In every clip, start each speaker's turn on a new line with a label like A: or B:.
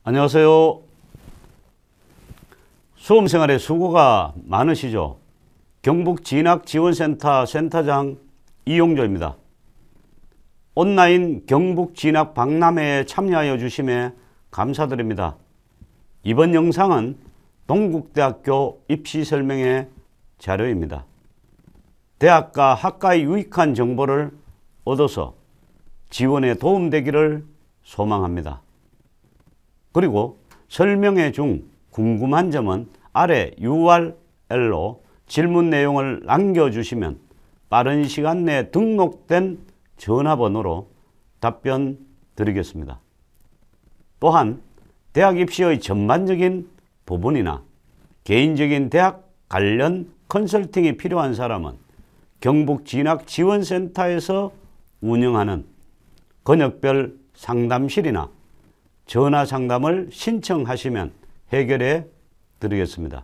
A: 안녕하세요. 수험생활에 수고가 많으시죠? 경북진학지원센터 센터장 이용조입니다. 온라인 경북진학 박람회에 참여하여 주심에 감사드립니다. 이번 영상은 동국대학교 입시설명회 자료입니다. 대학과 학과의 유익한 정보를 얻어서 지원에 도움되기를 소망합니다. 그리고 설명회 중 궁금한 점은 아래 URL로 질문 내용을 남겨주시면 빠른 시간 내에 등록된 전화번호로 답변 드리겠습니다. 또한 대학 입시의 전반적인 부분이나 개인적인 대학 관련 컨설팅이 필요한 사람은 경북진학지원센터에서 운영하는 권역별 상담실이나 전화 상담을 신청하시면 해결해 드리겠습니다.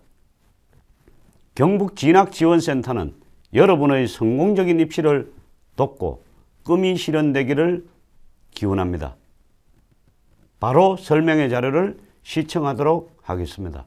A: 경북진학지원센터는 여러분의 성공적인 입시를 돕고 꿈이 실현되기를 기원합니다. 바로 설명회 자료를 시청하도록 하겠습니다.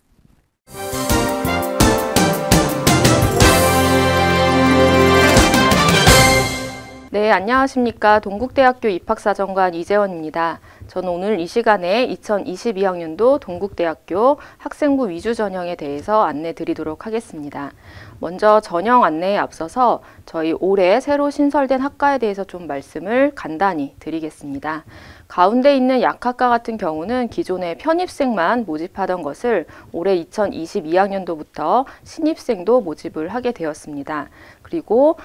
B: 네, 안녕하십니까. 동국대학교 입학사정관 이재원입니다. 저는 오늘 이 시간에 2022학년도 동국대학교 학생부 위주 전형에 대해서 안내 드리도록 하겠습니다. 먼저 전형 안내에 앞서서 저희 올해 새로 신설된 학과에 대해서 좀 말씀을 간단히 드리겠습니다. 가운데 있는 약학과 같은 경우는 기존에 편입생만 모집하던 것을 올해 2022학년도부터 신입생도 모집을 하게 되었습니다. 그리고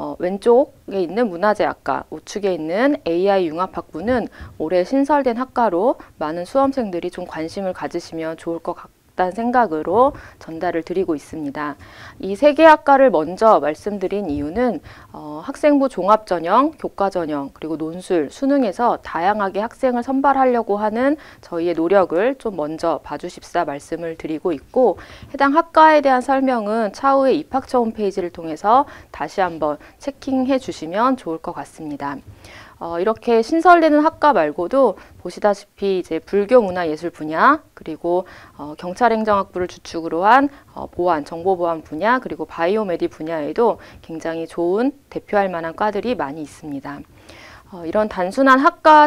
B: 왼쪽에 있는 문화재학과, 우측에 있는 AI 융합학부는 올해 신설된 학과로 많은 수험생들이 좀 관심을 가지시면 좋을 것 같다는 생각으로 전달을 드리고 있습니다. 이 세 개 학과를 먼저 말씀드린 이유는 학생부 종합전형, 교과전형, 그리고 논술, 수능에서 다양하게 학생을 선발하려고 하는 저희의 노력을 좀 먼저 봐주십사 말씀을 드리고 있고, 해당 학과에 대한 설명은 차후에 입학처 홈페이지를 통해서 다시 한번 체킹해 주시면 좋을 것 같습니다. 이렇게 신설되는 학과 말고도 보시다시피 이제 불교문화예술 분야, 그리고 경찰행정학부를 주축으로 한 보안, 정보보안 분야, 그리고 바이오메디 분야에도 굉장히 좋은 대표할 만한 과들이 많이 있습니다. 이런 단순한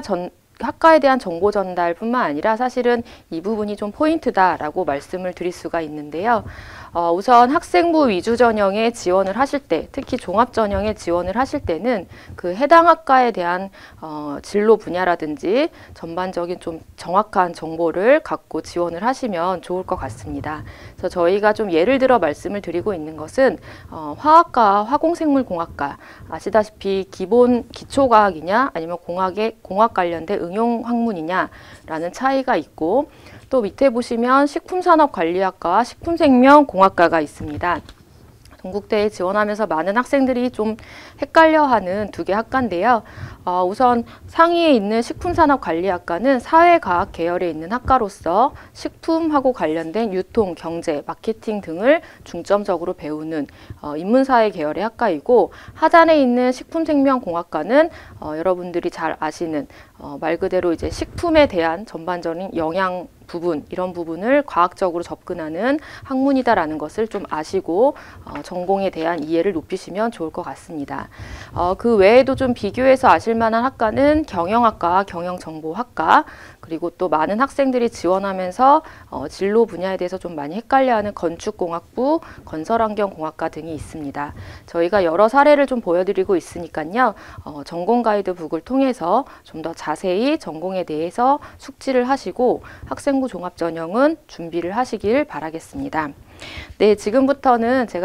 B: 학과에 대한 정보 전달뿐만 아니라 사실은 이 부분이 좀 포인트다라고 말씀을 드릴 수가 있는데요. 우선 학생부 위주 전형에 지원을 하실 때, 특히 종합 전형에 지원을 하실 때는 그 해당 학과에 대한 진로 분야라든지 전반적인 좀 정확한 정보를 갖고 지원을 하시면 좋을 것 같습니다. 그래서 저희가 좀 예를 들어 말씀을 드리고 있는 것은 화학과, 화공생물공학과, 아시다시피 기본 기초과학이냐 아니면 공학 관련된 응용 학문이냐라는 차이가 있고, 또 밑에 보시면 식품산업관리학과와 식품생명공학과가 있습니다. 동국대에 지원하면서 많은 학생들이 좀 헷갈려하는 두 개 학과인데요. 우선 상위에 있는 식품산업관리학과는 사회과학 계열에 있는 학과로서 식품하고 관련된 유통, 경제, 마케팅 등을 중점적으로 배우는 인문사회 계열의 학과이고, 하단에 있는 식품생명공학과는 여러분들이 잘 아시는 말 그대로 이제 식품에 대한 전반적인 영양 부분, 이런 부분을 과학적으로 접근하는 학문이다라는 것을 좀 아시고 전공에 대한 이해를 높이시면 좋을 것 같습니다. 그 외에도 좀 비교해서 아실 만한 학과는 경영학과, 경영정보학과, 그리고 또 많은 학생들이 지원하면서 진로 분야에 대해서 좀 많이 헷갈려하는 건축공학부, 건설환경공학과 등이 있습니다. 저희가 여러 사례를 좀 보여드리고 있으니까요. 전공 가이드북을 통해서 좀 더 자세히 전공에 대해서 숙지를 하시고 학생부 종합전형은 준비를 하시길 바라겠습니다. 네, 지금부터는 제가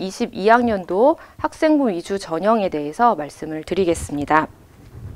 B: 2022학년도 학생부 위주 전형에 대해서 말씀을 드리겠습니다.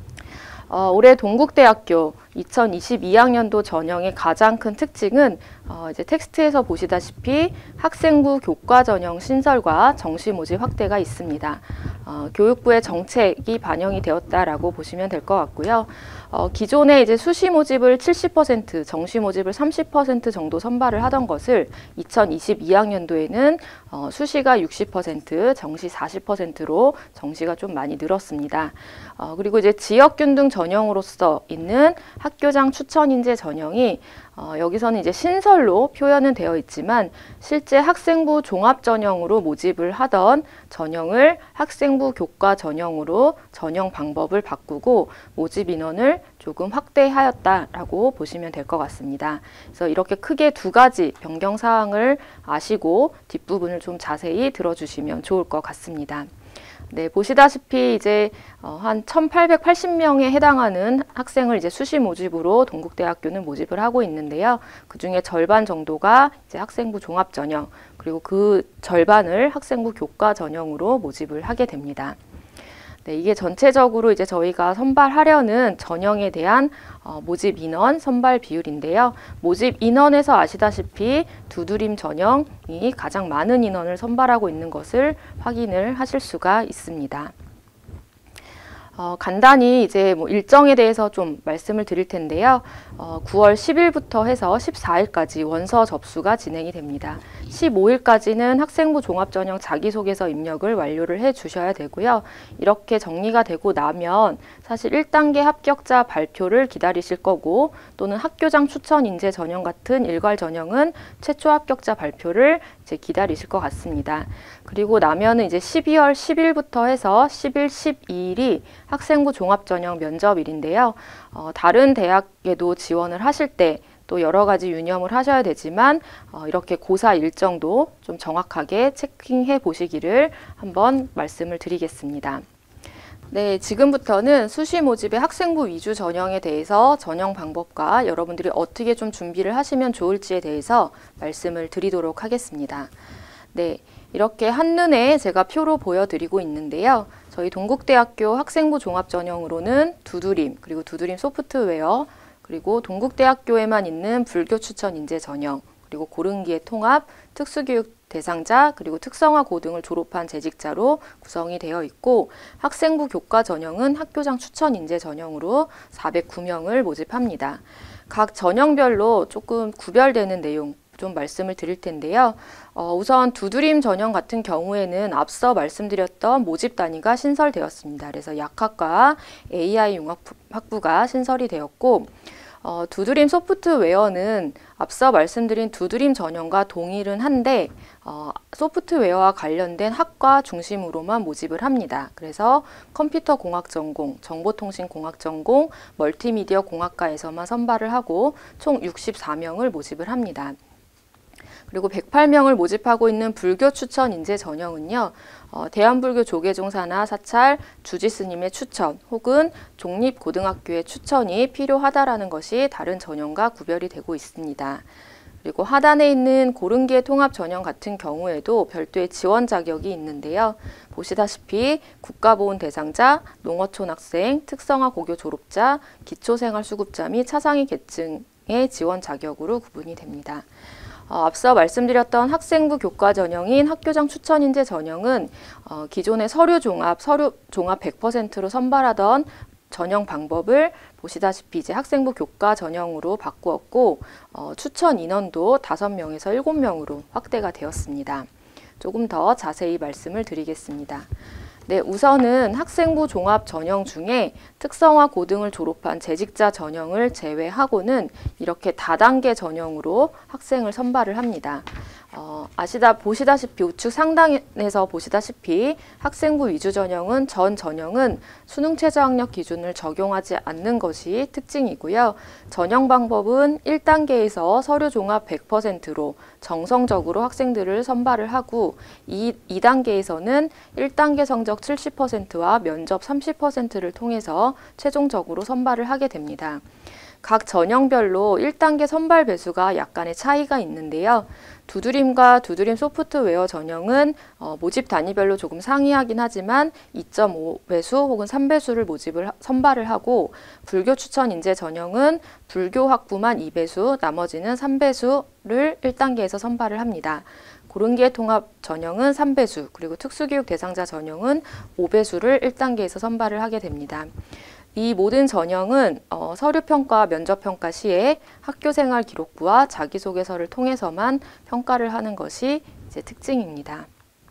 B: 올해 동국대학교 2022학년도 전형의 가장 큰 특징은 이제 텍스트에서 보시다시피 학생부 교과 전형 신설과 정시 모집 확대가 있습니다. 교육부의 정책이 반영이 되었다라고 보시면 될 것 같고요. 기존에 이제 수시 모집을 70%, 정시 모집을 30% 정도 선발을 하던 것을 2022학년도에는 수시가 60%, 정시 40%로 정시가 좀 많이 늘었습니다. 그리고 이제 지역균등 전형으로서 있는 학교장 추천 인재 전형이 여기서는 이제 신설로 표현은 되어 있지만 실제 학생부 종합 전형으로 모집을 하던 전형을 학생부 교과 전형으로 전형 방법을 바꾸고 모집 인원을 조금 확대하였다라고 보시면 될 것 같습니다. 그래서 이렇게 크게 두 가지 변경 사항을 아시고 뒷부분을 좀 자세히 들어주시면 좋을 것 같습니다. 네, 보시다시피 이제 한 1,880명에 해당하는 학생을 이제 수시 모집으로 동국대학교는 모집을 하고 있는데요. 그 중에 절반 정도가 이제 학생부 종합 전형, 그리고 그 절반을 학생부 교과 전형으로 모집을 하게 됩니다. 네, 이게 전체적으로 이제 저희가 선발하려는 전형에 대한 모집 인원 선발 비율인데요. 모집 인원에서 아시다시피 두드림 전형이 가장 많은 인원을 선발하고 있는 것을 확인을 하실 수가 있습니다. 간단히 이제 뭐 일정에 대해서 좀 말씀을 드릴 텐데요. 9월 10일부터 해서 14일까지 원서 접수가 진행이 됩니다. 15일까지는 학생부 종합전형 자기소개서 입력을 완료를 해 주셔야 되고요. 이렇게 정리가 되고 나면 사실 1단계 합격자 발표를 기다리실 거고 또는 학교장 추천 인재 전형 같은 일괄 전형은 최초 합격자 발표를 이제 기다리실 것 같습니다. 그리고 나면은 이제 12월 10일부터 해서 10일, 12일이 학생부 종합전형 면접일인데요. 다른 대학에도 지원을 하실 때 또 여러 가지 유념을 하셔야 되지만 이렇게 고사 일정도 좀 정확하게 체킹해 보시기를 한번 말씀을 드리겠습니다. 네, 지금부터는 수시 모집의 학생부 위주 전형에 대해서 전형 방법과 여러분들이 어떻게 좀 준비를 하시면 좋을지에 대해서 말씀을 드리도록 하겠습니다. 네, 이렇게 한눈에 제가 표로 보여드리고 있는데요. 저희 동국대학교 학생부 종합 전형으로는 두드림, 그리고 두드림 소프트웨어, 그리고 동국대학교에만 있는 불교 추천 인재 전형, 그리고 고른기의 통합, 특수교육 대상자, 그리고 특성화 고등을 졸업한 재직자로 구성이 되어 있고 학생부 교과 전형은 학교장 추천 인재 전형으로 409명을 모집합니다. 각 전형별로 조금 구별되는 내용 좀 말씀을 드릴 텐데요. 우선 두드림 전형 같은 경우에는 앞서 말씀드렸던 모집 단위가 신설되었습니다. 그래서 약학과 AI 융합학부가 신설이 되었고 두드림 소프트웨어는 앞서 말씀드린 두드림 전형과 동일은 한데 소프트웨어와 관련된 학과 중심으로만 모집을 합니다. 그래서 컴퓨터공학 전공, 정보통신공학 전공, 멀티미디어 공학과에서만 선발을 하고 총 64명을 모집을 합니다. 그리고 108명을 모집하고 있는 불교 추천 인재 전형은요. 대한불교 조계종사나 사찰, 주지스님의 추천 혹은 종립고등학교의 추천이 필요하다라는 것이 다른 전형과 구별이 되고 있습니다. 그리고 하단에 있는 고른기의 통합 전형 같은 경우에도 별도의 지원 자격이 있는데요. 보시다시피 국가보훈 대상자, 농어촌 학생, 특성화 고교 졸업자, 기초생활수급자 및 차상위 계층의 지원 자격으로 구분이 됩니다. 앞서 말씀드렸던 학생부 교과 전형인 학교장 추천 인재 전형은 기존의 서류 종합 100%로 선발하던 전형 방법을 보시다시피 이제 학생부 교과 전형으로 바꾸었고 추천 인원도 5명에서 7명으로 확대가 되었습니다. 조금 더 자세히 말씀을 드리겠습니다. 네, 우선은 학생부 종합 전형 중에 특성화 고등을 졸업한 재직자 전형을 제외하고는 이렇게 다단계 전형으로 학생을 선발을 합니다. 보시다시피 우측 상단에서 보시다시피 학생부 위주 전형은 전 전형은 수능 최저학력 기준을 적용하지 않는 것이 특징이고요. 전형 방법은 1단계에서 서류 종합 100%로 정성적으로 학생들을 선발을 하고 2단계에서는 1단계 성적 70%와 면접 30%를 통해서 최종적으로 선발을 하게 됩니다. 각 전형별로 1단계 선발 배수가 약간의 차이가 있는데요. 두드림과 두드림 소프트웨어 전형은 모집 단위별로 조금 상이하긴 하지만 2.5배수 혹은 3배수를 선발을 하고, 불교 추천 인재 전형은 불교 학부만 2배수, 나머지는 3배수를 1단계에서 선발을 합니다. 고른기회 통합 전형은 3배수, 그리고 특수교육 대상자 전형은 5배수를 1단계에서 선발을 하게 됩니다. 이 모든 전형은 서류평가, 면접평가 시에 학교생활 기록부와 자기소개서를 통해서만 평가를 하는 것이 이제 특징입니다.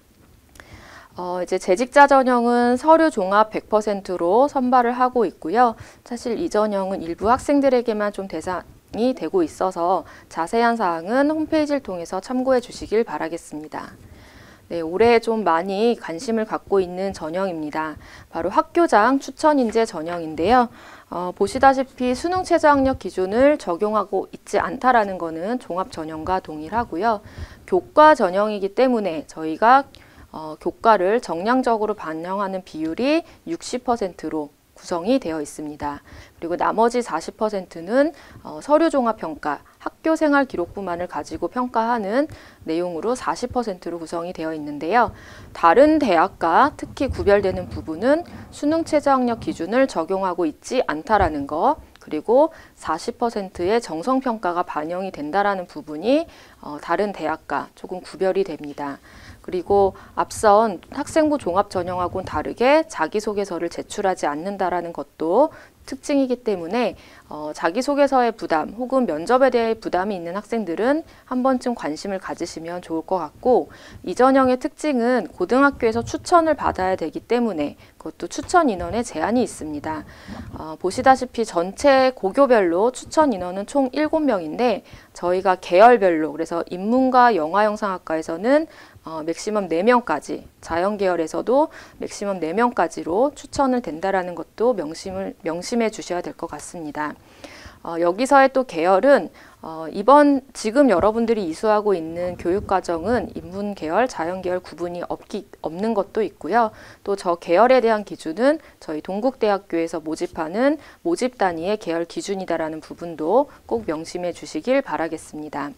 B: 이제 재직자 전형은 서류 종합 100%로 선발을 하고 있고요. 사실 이 전형은 일부 학생들에게만 좀 대상이 되고 있어서 자세한 사항은 홈페이지를 통해서 참고해 주시길 바라겠습니다. 네, 올해 좀 많이 관심을 갖고 있는 전형입니다. 바로 학교장 추천인재 전형인데요. 보시다시피 수능 최저학력 기준을 적용하고 있지 않다라는 것은 종합 전형과 동일하고요. 교과 전형이기 때문에 저희가 교과를 정량적으로 반영하는 비율이 60%로 구성이 되어 있습니다. 그리고 나머지 40%는 서류종합평가, 학교생활기록부만을 가지고 평가하는 내용으로 40%로 구성이 되어 있는데요. 다른 대학과 특히 구별되는 부분은 수능 최저학력 기준을 적용하고 있지 않다라는 것, 그리고 40%의 정성평가가 반영이 된다라는 부분이 다른 대학과 조금 구별이 됩니다. 그리고 앞선 학생부 종합 전형하고는 다르게 자기소개서를 제출하지 않는다라는 것도 특징이기 때문에 자기소개서의 부담 혹은 면접에 대해 부담이 있는 학생들은 한 번쯤 관심을 가지시면 좋을 것 같고, 이 전형의 특징은 고등학교에서 추천을 받아야 되기 때문에 그것도 추천 인원에 제한이 있습니다. 보시다시피 전체 고교별로 추천 인원은 총 7명인데 저희가 계열별로, 그래서 인문과 영화영상학과에서는 맥시멈 4명까지, 자연계열에서도 맥시멈 4명까지로 추천을 된다라는 것도 명심해 주셔야 될 것 같습니다. 여기서의 또 계열은 지금 여러분들이 이수하고 있는 교육과정은 인문계열, 자연계열 구분이 없는 것도 있고요. 또 저 계열에 대한 기준은 저희 동국대학교에서 모집하는 모집 단위의 계열 기준이다라는 부분도 꼭 명심해 주시길 바라겠습니다.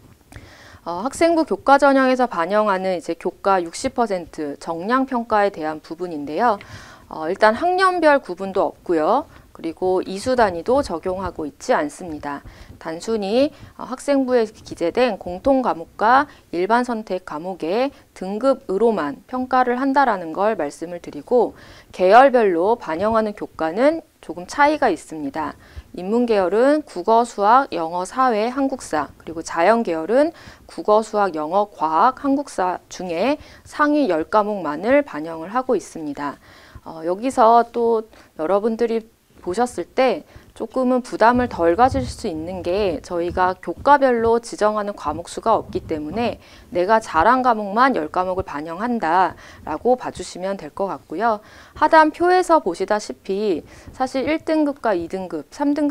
B: 학생부 교과 전형에서 반영하는 이제 교과 60% 정량 평가에 대한 부분인데요. 일단 학년별 구분도 없고요. 그리고 이수 단위도 적용하고 있지 않습니다. 단순히 학생부에 기재된 공통 과목과 일반 선택 과목의 등급으로만 평가를 한다라는 걸 말씀을 드리고, 계열별로 반영하는 교과는 조금 차이가 있습니다. 인문계열은 국어, 수학, 영어, 사회, 한국사, 그리고 자연계열은 국어, 수학, 영어, 과학, 한국사 중에 상위 10과목만을 반영을 하고 있습니다. 여기서 또 여러분들이 보셨을 때 조금은 부담을 덜 가질 수 있는 게, 저희가 교과별로 지정하는 과목 수가 없기 때문에 내가 잘한 과목만 10과목을 반영한다 라고 봐주시면 될 것 같고요. 하단 표에서 보시다시피 사실 1등급과 2등급,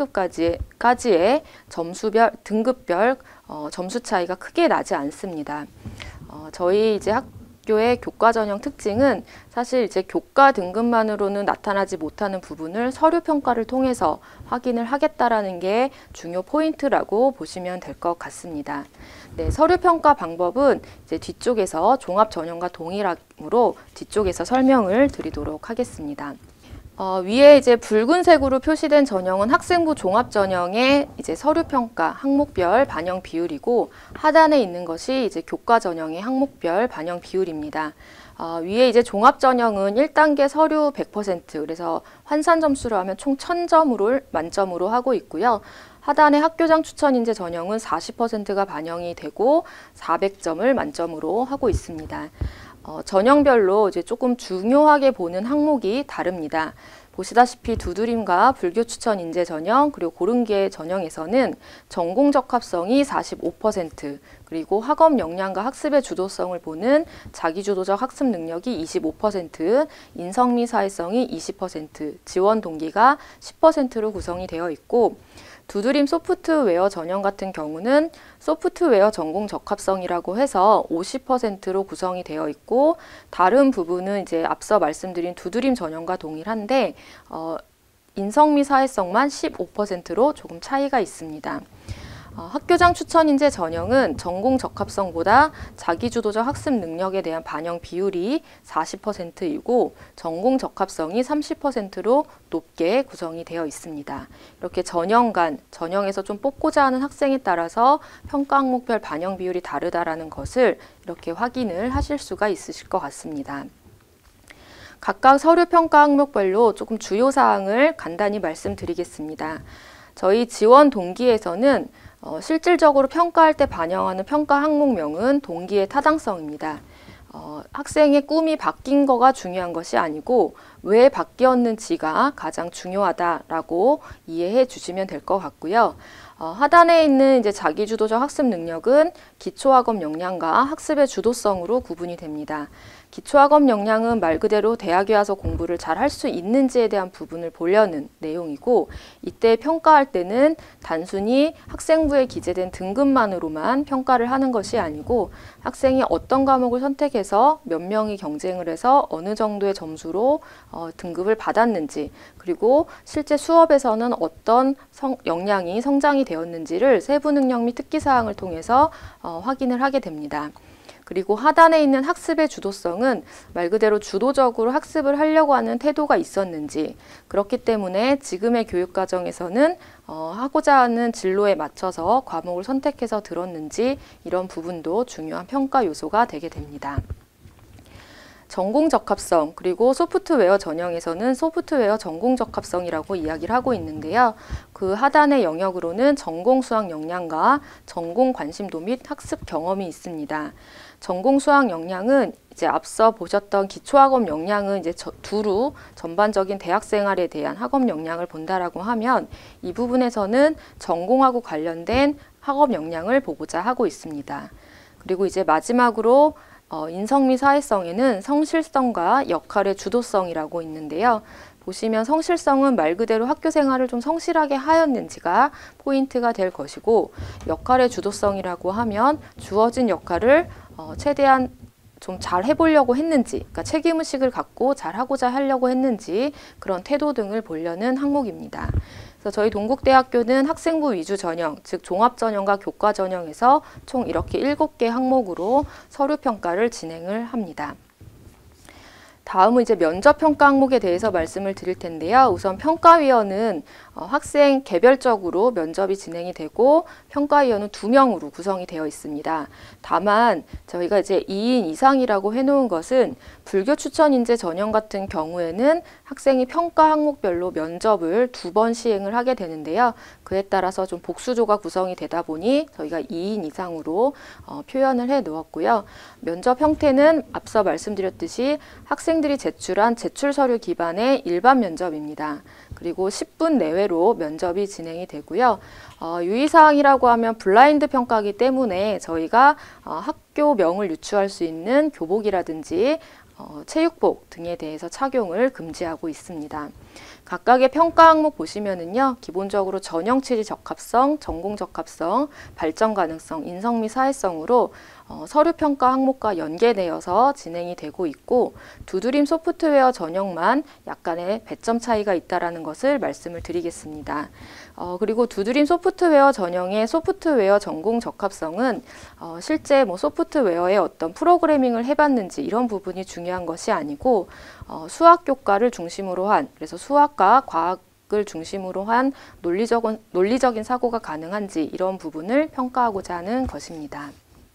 B: 3등급까지의 점수별, 등급별 점수 차이가 크게 나지 않습니다. 저희 이제 학교의 교과 전형 특징은 사실 이제 교과 등급만으로는 나타나지 못하는 부분을 서류 평가를 통해서 확인을 하겠다라는 게 중요 포인트라고 보시면 될 것 같습니다. 네, 서류 평가 방법은 이제 뒤쪽에서 종합 전형과 동일하므로 뒤쪽에서 설명을 드리도록 하겠습니다. 위에 이제 붉은색으로 표시된 전형은 학생부 종합 전형의 이제 서류 평가 항목별 반영 비율이고, 하단에 있는 것이 이제 교과 전형의 항목별 반영 비율입니다. 위에 이제 종합 전형은 1단계 서류 100%, 그래서 환산 점수로 하면 총 1000점을 만점으로 하고 있고요. 하단의 학교장 추천 인재 전형은 40%가 반영이 되고 400점을 만점으로 하고 있습니다. 전형별로 이제 조금 중요하게 보는 항목이 다릅니다. 보시다시피 두드림과 불교 추천 인재 전형, 그리고 고른기회 전형에서는 전공 적합성이 45%, 그리고 학업 역량과 학습의 주도성을 보는 자기주도적 학습 능력이 25%, 인성미 사회성이 20%, 지원 동기가 10%로 구성이 되어 있고, 두드림 소프트웨어 전형 같은 경우는 소프트웨어 전공 적합성이라고 해서 50%로 구성이 되어 있고, 다른 부분은 이제 앞서 말씀드린 두드림 전형과 동일한데 인성 및 사회성만 15%로 조금 차이가 있습니다. 학교장 추천인재 전형은 전공 적합성보다 자기주도적 학습 능력에 대한 반영 비율이 40%이고 전공 적합성이 30%로 높게 구성이 되어 있습니다. 이렇게 전형에서 좀 뽑고자 하는 학생에 따라서 평가 항목별 반영 비율이 다르다라는 것을 이렇게 확인을 하실 수가 있으실 것 같습니다. 각각 서류 평가 항목별로 조금 주요 사항을 간단히 말씀드리겠습니다. 저희 지원 동기에서는 실질적으로 평가할 때 반영하는 평가 항목명은 동기의 타당성입니다. 학생의 꿈이 바뀐 거가 중요한 것이 아니고 왜 바뀌었는지가 가장 중요하다라고 이해해 주시면 될 것 같고요. 하단에 있는 이제 자기주도적 학습 능력은 기초학업 역량과 학습의 주도성으로 구분이 됩니다. 기초학업 역량은 말 그대로 대학에 와서 공부를 잘 할 수 있는지에 대한 부분을 보려는 내용이고, 이때 평가할 때는 단순히 학생부에 기재된 등급만으로만 평가를 하는 것이 아니고 학생이 어떤 과목을 선택해서 몇 명이 경쟁을 해서 어느 정도의 점수로 등급을 받았는지, 그리고 실제 수업에서는 어떤 역량이 성장이 되었는지를 세부 능력 및 특기사항을 통해서 확인을 하게 됩니다. 그리고 하단에 있는 학습의 주도성은 말 그대로 주도적으로 학습을 하려고 하는 태도가 있었는지, 그렇기 때문에 지금의 교육과정에서는 하고자 하는 진로에 맞춰서 과목을 선택해서 들었는지, 이런 부분도 중요한 평가 요소가 되게 됩니다. 전공 적합성, 그리고 소프트웨어 전형에서는 소프트웨어 전공 적합성이라고 이야기를 하고 있는데요. 그 하단의 영역으로는 전공 수학 역량과 전공 관심도 및 학습 경험이 있습니다. 전공 수학 역량은 이제 앞서 보셨던 기초학업 역량은 이제 두루 전반적인 대학 생활에 대한 학업 역량을 본다라고 하면, 이 부분에서는 전공하고 관련된 학업 역량을 보고자 하고 있습니다. 그리고 이제 마지막으로 인성 및 사회성에는 성실성과 역할의 주도성이라고 있는데요. 보시면 성실성은 말 그대로 학교 생활을 좀 성실하게 하였는지가 포인트가 될 것이고, 역할의 주도성이라고 하면 주어진 역할을 최대한 좀 잘 해보려고 했는지, 그러니까 책임의식을 갖고 잘 하고자 하려고 했는지, 그런 태도 등을 보려는 항목입니다. 그래서 저희 동국대학교는 학생부 위주 전형, 즉 종합전형과 교과전형에서 총 이렇게 7개 항목으로 서류평가를 진행을 합니다. 다음은 이제 면접평가 항목에 대해서 말씀을 드릴 텐데요. 우선 평가위원은 학생 개별적으로 면접이 진행이 되고, 평가위원은 2명으로 구성이 되어 있습니다. 다만 저희가 이제 2인 이상이라고 해놓은 것은 불교 추천 인재 전형 같은 경우에는 학생이 평가 항목별로 면접을 2번 시행을 하게 되는데요. 그에 따라서 좀 복수조가 구성이 되다 보니 저희가 2인 이상으로 표현을 해 놓았고요. 면접 형태는 앞서 말씀드렸듯이 학생들이 제출한 제출 서류 기반의 일반 면접입니다. 그리고 10분 내외로 면접이 진행이 되고요. 유의사항이라고 하면 블라인드 평가이기 때문에 저희가 학교명을 유추할 수 있는 교복이라든지 체육복 등에 대해서 착용을 금지하고 있습니다. 각각의 평가 항목 보시면은요, 기본적으로 전형 취지 적합성, 전공 적합성, 발전 가능성, 인성 및 사회성으로 서류 평가 항목과 연계되어서 진행이 되고 있고, 두드림 소프트웨어 전형만 약간의 배점 차이가 있다라는 것을 말씀을 드리겠습니다. 그리고 두드림 소프트웨어 전형의 소프트웨어 전공 적합성은 실제 소프트웨어의 어떤 프로그래밍을 해봤는지 이런 부분이 중요한 것이 아니고, 수학 교과를 중심으로 한, 그래서 수학과 과학을 중심으로 한 논리적인 사고가 가능한지 이런 부분을 평가하고자 하는 것입니다.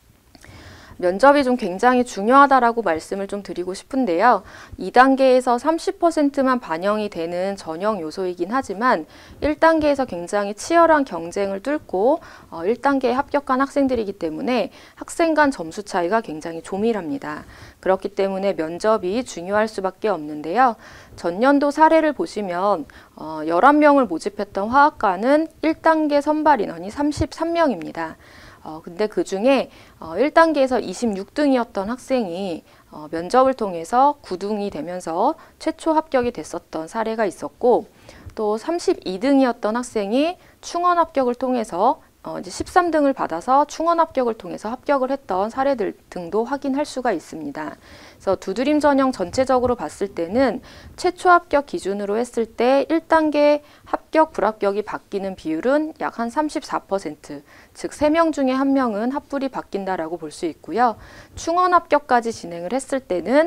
B: 면접이 좀 굉장히 중요하다라고 말씀을 좀 드리고 싶은데요. 2단계에서 30%만 반영이 되는 전형 요소이긴 하지만 1단계에서 굉장히 치열한 경쟁을 뚫고 1단계에 합격한 학생들이기 때문에 학생 간 점수 차이가 굉장히 조밀합니다. 그렇기 때문에 면접이 중요할 수밖에 없는데요. 전년도 사례를 보시면 11명을 모집했던 화학과는 1단계 선발 인원이 33명입니다. 근데 그 중에 1단계에서 26등이었던 학생이 면접을 통해서 9등이 되면서 최초 합격이 됐었던 사례가 있었고, 또 32등이었던 학생이 충원 합격을 통해서 이제 13등을 받아서 충원 합격을 통해서 합격을 했던 사례들 등도 확인할 수가 있습니다. 그래서 두드림 전형 전체적으로 봤을 때는 최초 합격 기준으로 했을 때 1단계 합격, 불합격이 바뀌는 비율은 약 한 34%, 즉 3명 중에 1명은 합불이 바뀐다라고 볼 수 있고요. 충원 합격까지 진행을 했을 때는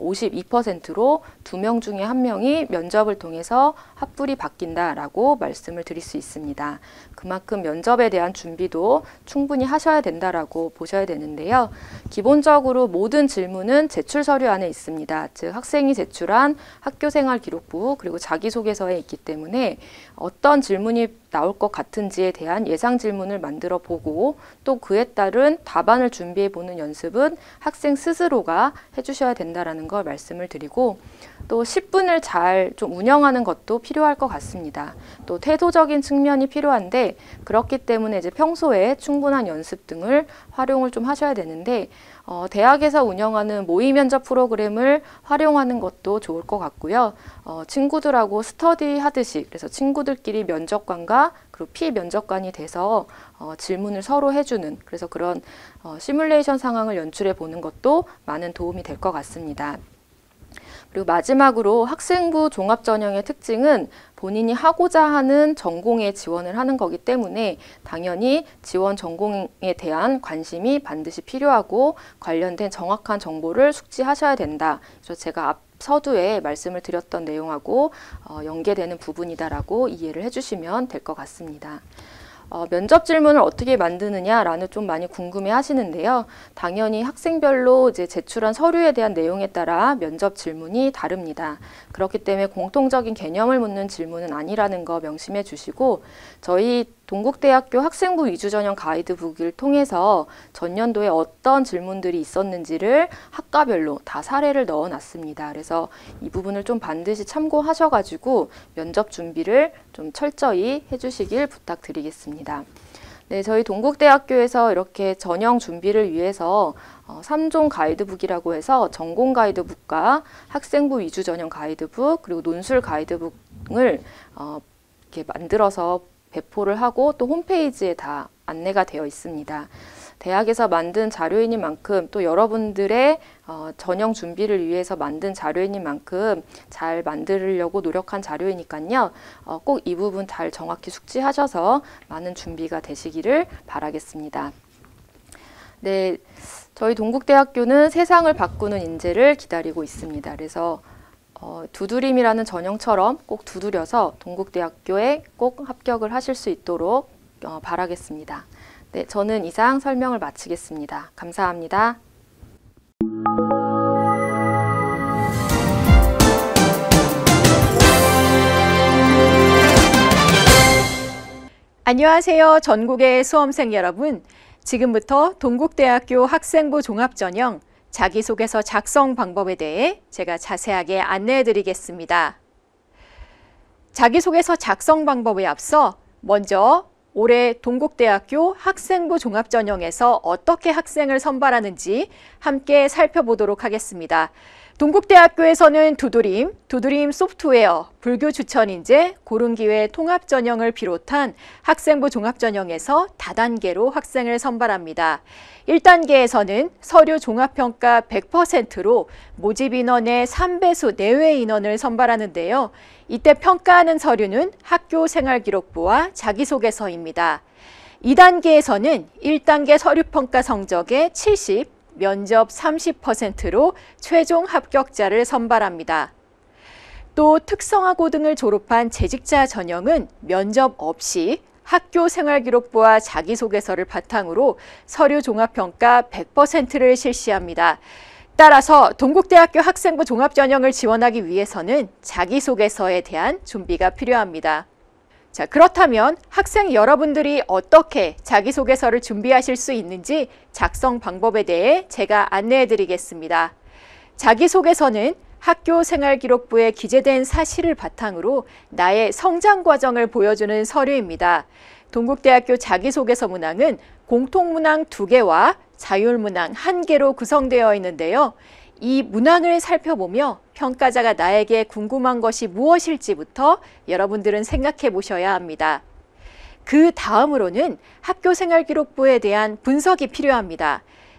B: 52%로 2명 중에 1명이 면접을 통해서 합불이 바뀐다라고 말씀을 드릴 수 있습니다. 그만큼 면접에 대한 준비도 충분히 하셔야 된다라고 보셔야 되는데요. 기본적으로 모든 질문은 제출 서류 안에 있습니다. 즉 학생이 제출한 학교생활기록부 그리고 자기소개서에 있기 때문에 어떤 질문이 나올 것 같은지에 대한 예상 질문을 만들어 보고 또 그에 따른 답안을 준비해 보는 연습은 학생 스스로가 해주셔야 된다라는 걸 말씀을 드리고 또 10분을 잘 좀 운영하는 것도 필요할 것 같습니다. 또 태도적인 측면이 필요한데 그렇기 때문에 이제 평소에 충분한 연습 등을 활용을 좀 하셔야 되는데 대학에서 운영하는 모의 면접 프로그램을 활용하는 것도 좋을 것 같고요. 친구들하고 스터디 하듯이 그래서 친구들끼리 면접관과 그리고 피면접관이 돼서 질문을 서로 해주는 그래서 그런 시뮬레이션 상황을 연출해 보는 것도 많은 도움이 될 것 같습니다. 그리고 마지막으로 학생부 종합전형의 특징은 본인이 하고자 하는 전공에 지원을 하는 거기 때문에 당연히 지원 전공에 대한 관심이 반드시 필요하고 관련된 정확한 정보를 숙지하셔야 된다. 그래서 제가 앞 서두에 말씀을 드렸던 내용하고 연계되는 부분이다라고 이해를 해주시면 될 것 같습니다. 면접 질문을 어떻게 만드느냐라는 좀 많이 궁금해 하시는데요. 당연히 학생별로 이제 제출한 서류에 대한 내용에 따라 면접 질문이 다릅니다. 그렇기 때문에 공통적인 개념을 묻는 질문은 아니라는 거 명심해 주시고 저희 동국대학교 학생부 위주 전형 가이드북을 통해서 전년도에 어떤 질문들이 있었는지를 학과별로 다 사례를 넣어 놨습니다. 그래서 이 부분을 좀 반드시 참고하셔가지고 면접 준비를 좀 철저히 해주시길 부탁드리겠습니다. 네, 저희 동국대학교에서 이렇게 전형 준비를 위해서 3종 가이드북이라고 해서 전공 가이드북과 학생부 위주 전형 가이드북 그리고 논술 가이드북을 이렇게 만들어서 배포를 하고 또 홈페이지에 다 안내가 되어 있습니다. 대학에서 만든 자료이니 만큼 또 여러분들의 전형 준비를 위해서 만든 자료이니 만큼 잘 만들려고 노력한 자료이니까요. 꼭 이 부분 잘 정확히 숙지하셔서 많은 준비가 되시기를 바라겠습니다. 네, 저희 동국대학교는 세상을 바꾸는 인재를 기다리고 있습니다. 그래서 두드림이라는 전형처럼 꼭 두드려서 동국대학교에 꼭 합격을 하실 수 있도록 바라겠습니다. 네, 저는 이상 설명을 마치겠습니다. 감사합니다.
C: 안녕하세요. 전국의 수험생 여러분. 지금부터 동국대학교 학생부 종합전형 자기소개서 작성 방법에 대해 제가 자세하게 안내해 드리겠습니다. 자기소개서 작성 방법에 앞서 먼저 올해 동국대학교 학생부 종합전형에서 어떻게 학생을 선발하는지 함께 살펴보도록 하겠습니다. 동국대학교에서는 두드림 소프트웨어, 불교 추천인재, 고른기회 통합전형을 비롯한 학생부 종합전형에서 다단계로 학생을 선발합니다. 1단계에서는 서류 종합평가 100%로 모집 인원의 3배수 내외 인원을 선발하는데요. 이때 평가하는 서류는 학교생활기록부와 자기소개서입니다. 2단계에서는 1단계 서류평가 성적의 70, 면접 30%로 최종 합격자를 선발합니다. 또 특성화고 등을 졸업한 재직자 전형은 면접 없이 학교생활기록부와 자기소개서를 바탕으로 서류 종합평가 100%를 실시합니다. 따라서 동국대학교 학생부 종합전형을 지원하기 위해서는 자기소개서에 대한 준비가 필요합니다. 자, 그렇다면 학생 여러분들이 어떻게 자기소개서를 준비하실 수 있는지 작성 방법에 대해 제가 안내해 드리겠습니다. 자기소개서는 학교생활기록부에 기재된 사실을 바탕으로 나의 성장 과정을 보여주는 서류입니다. 동국대학교 자기소개서 문항은 공통문항 2개와 자율문항 1개로 구성되어 있는데요. 이 문항을 살펴보며 평가자가 나에게 궁금한 것이 무엇일지부터 여러분들은 생각해 보셔야 합니다. 그 다음으로는 학교생활기록부에 대한 분석이 필요합니다.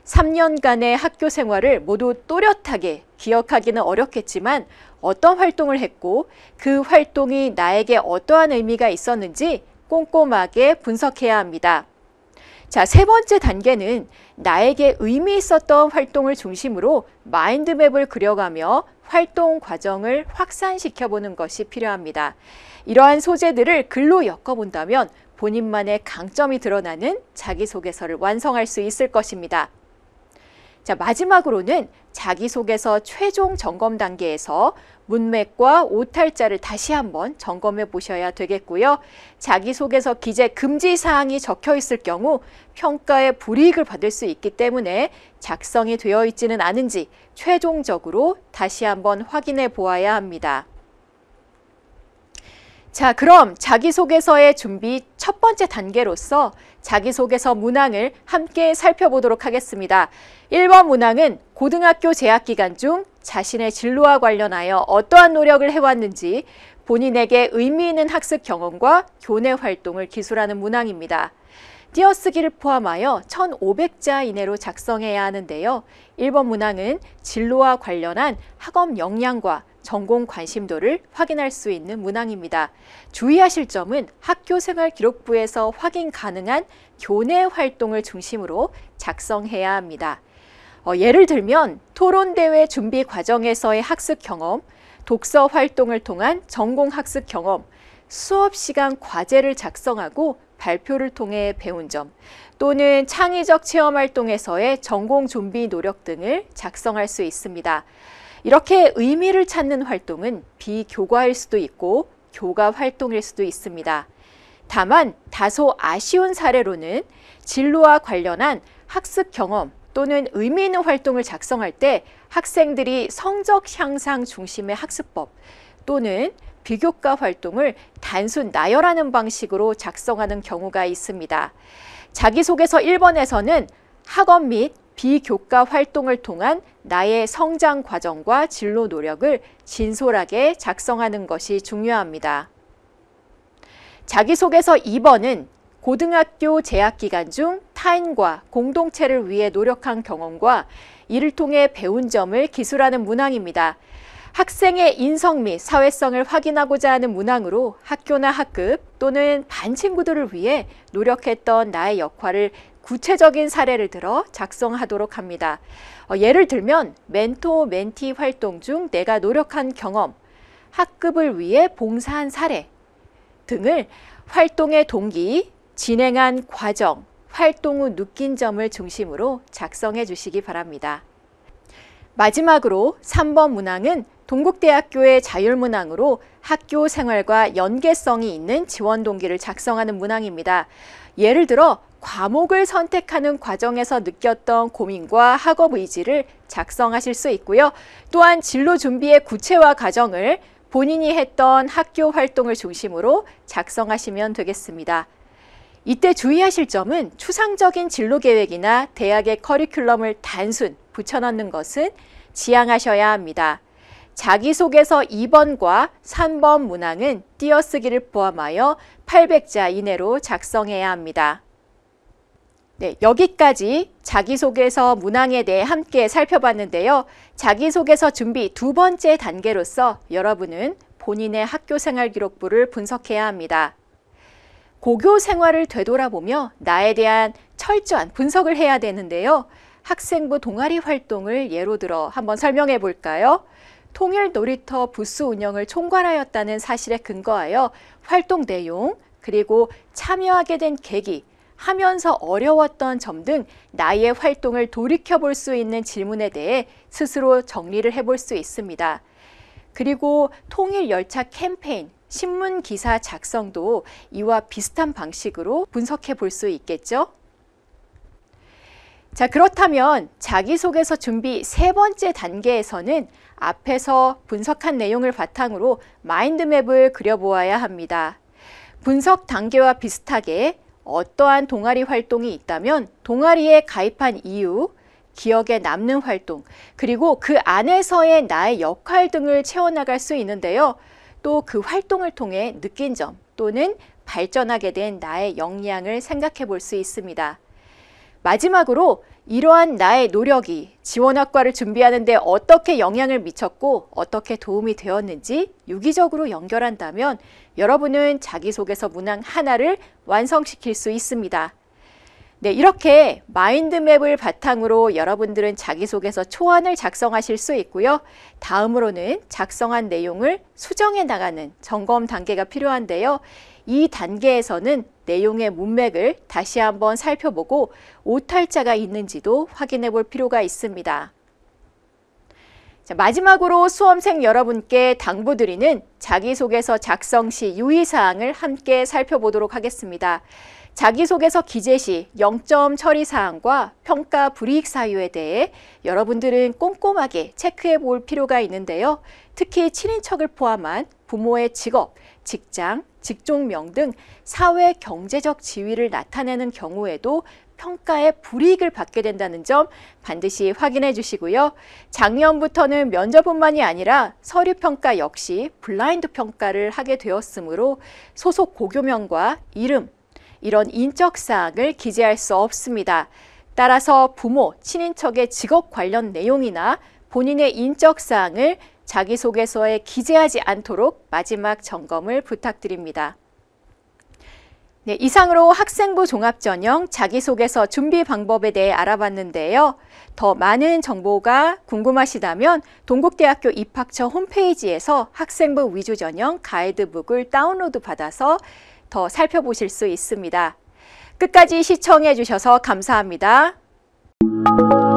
C: 3년간의 학교 생활을 모두 또렷하게 기억하기는 어렵겠지만 어떤 활동을 했고 그 활동이 나에게 어떠한 의미가 있었는지 꼼꼼하게 분석해야 합니다. 자, 세 번째 단계는 나에게 의미 있었던 활동을 중심으로 마인드맵을 그려가며 활동 과정을 확산시켜 보는 것이 필요합니다. 이러한 소재들을 글로 엮어본다면 본인만의 강점이 드러나는 자기소개서를 완성할 수 있을 것입니다. 자, 마지막으로는 자기소개서 최종 점검 단계에서 문맥과 오탈자를 다시 한번 점검해 보셔야 되겠고요. 자기소개서 기재 금지 사항이 적혀 있을 경우 평가에 불이익을 받을 수 있기 때문에 작성이 되어 있지는 않은지 최종적으로 다시 한번 확인해 보아야 합니다. 자, 그럼 자기소개서의 준비 첫 번째 단계로서 자기소개서 문항을 함께 살펴보도록 하겠습니다. 1번 문항은 고등학교 재학 기간 중 자신의 진로와 관련하여 어떠한 노력을 해왔는지 본인에게 의미 있는 학습 경험과 교내 활동을 기술하는 문항입니다. 띄어쓰기를 포함하여 1,500자 이내로 작성해야 하는데요. 1번 문항은 진로와 관련한 학업 역량과 전공 관심도를 확인할 수 있는 문항입니다. 주의하실 점은 학교생활 기록부에서 확인 가능한 교내 활동을 중심으로 작성해야 합니다. 예를 들면 토론대회 준비 과정에서의 학습 경험, 독서 활동을 통한 전공 학습 경험, 수업 시간 과제를 작성하고 발표를 통해 배운 점, 또는 창의적 체험 활동에서의 전공 준비 노력 등을 작성할 수 있습니다. 이렇게 의미를 찾는 활동은 비교과일 수도 있고 교과 활동일 수도 있습니다. 다만 다소 아쉬운 사례로는 진로와 관련한 학습 경험 또는 의미 있는 활동을 작성할 때 학생들이 성적 향상 중심의 학습법 또는 비교과 활동을 단순 나열하는 방식으로 작성하는 경우가 있습니다. 자기소개서 1번에서는 학업 및 비교과 활동을 통한 나의 성장 과정과 진로 노력을 진솔하게 작성하는 것이 중요합니다. 자기소개서 2번은 고등학교 재학 기간 중 타인과 공동체를 위해 노력한 경험과 이를 통해 배운 점을 기술하는 문항입니다. 학생의 인성 및 사회성을 확인하고자 하는 문항으로 학교나 학급 또는 반 친구들을 위해 노력했던 나의 역할을 구체적인 사례를 들어 작성하도록 합니다. 예를 들면 멘토, 멘티 활동 중 내가 노력한 경험, 학급을 위해 봉사한 사례 등을 활동의 동기, 진행한 과정, 활동 후 느낀 점을 중심으로 작성해 주시기 바랍니다. 마지막으로 3번 문항은 동국대학교의 자율문항으로 학교 생활과 연계성이 있는 지원 동기를 작성하는 문항입니다. 예를 들어 과목을 선택하는 과정에서 느꼈던 고민과 학업 의지를 작성하실 수 있고요. 또한 진로 준비의 구체화 과정을 본인이 했던 학교 활동을 중심으로 작성하시면 되겠습니다. 이때 주의하실 점은 추상적인 진로 계획이나 대학의 커리큘럼을 단순 붙여넣는 것은 지양하셔야 합니다. 자기소개서 2번과 3번 문항은 띄어쓰기를 포함하여 800자 이내로 작성해야 합니다. 네, 여기까지 자기소개서 문항에 대해 함께 살펴봤는데요. 자기소개서 준비 두 번째 단계로서 여러분은 본인의 학교생활 기록부를 분석해야 합니다. 고교 생활을 되돌아보며 나에 대한 철저한 분석을 해야 되는데요. 학생부 동아리 활동을 예로 들어 한번 설명해 볼까요? 통일 놀이터 부스 운영을 총괄하였다는 사실에 근거하여 활동 내용, 그리고 참여하게 된 계기, 하면서 어려웠던 점 등 나의 활동을 돌이켜볼 수 있는 질문에 대해 스스로 정리를 해볼 수 있습니다. 그리고 통일열차 캠페인, 신문기사 작성도 이와 비슷한 방식으로 분석해 볼 수 있겠죠? 자, 그렇다면 자기소개서 준비 세 번째 단계에서는 앞에서 분석한 내용을 바탕으로 마인드맵을 그려보아야 합니다. 분석 단계와 비슷하게 어떠한 동아리 활동이 있다면 동아리에 가입한 이유, 기억에 남는 활동, 그리고 그 안에서의 나의 역할 등을 채워나갈 수 있는데요. 또 그 활동을 통해 느낀 점 또는 발전하게 된 나의 역량을 생각해 볼 수 있습니다. 마지막으로 이러한 나의 노력이 지원학과를 준비하는 데 어떻게 영향을 미쳤고 어떻게 도움이 되었는지 유기적으로 연결한다면 여러분은 자기소개서 문항 하나를 완성시킬 수 있습니다. 네, 이렇게 마인드맵을 바탕으로 여러분들은 자기소개서 초안을 작성하실 수 있고요. 다음으로는 작성한 내용을 수정해 나가는 점검 단계가 필요한데요. 이 단계에서는 내용의 문맥을 다시 한번 살펴보고 오탈자가 있는지도 확인해 볼 필요가 있습니다. 자, 마지막으로 수험생 여러분께 당부드리는 자기소개서 작성 시 유의사항을 함께 살펴보도록 하겠습니다. 자기소개서 기재 시 0점 처리 사항과 평가 불이익 사유에 대해 여러분들은 꼼꼼하게 체크해 볼 필요가 있는데요. 특히 친인척을 포함한 부모의 직업, 직장, 직종명 등 사회 경제적 지위를 나타내는 경우에도 평가에 불이익을 받게 된다는 점 반드시 확인해 주시고요. 작년부터는 면접뿐만이 아니라 서류평가 역시 블라인드 평가를 하게 되었으므로 소속 고교명과 이름, 이런 인적사항을 기재할 수 없습니다. 따라서 부모, 친인척의 직업 관련 내용이나 본인의 인적사항을 자기소개서에 기재하지 않도록 마지막 점검을 부탁드립니다. 네, 이상으로 학생부 종합전형 자기소개서 준비 방법에 대해 알아봤는데요. 더 많은 정보가 궁금하시다면 동국대학교 입학처 홈페이지에서 학생부 위주전형 가이드북을 다운로드 받아서 더 살펴보실 수 있습니다. 끝까지 시청해 주셔서 감사합니다.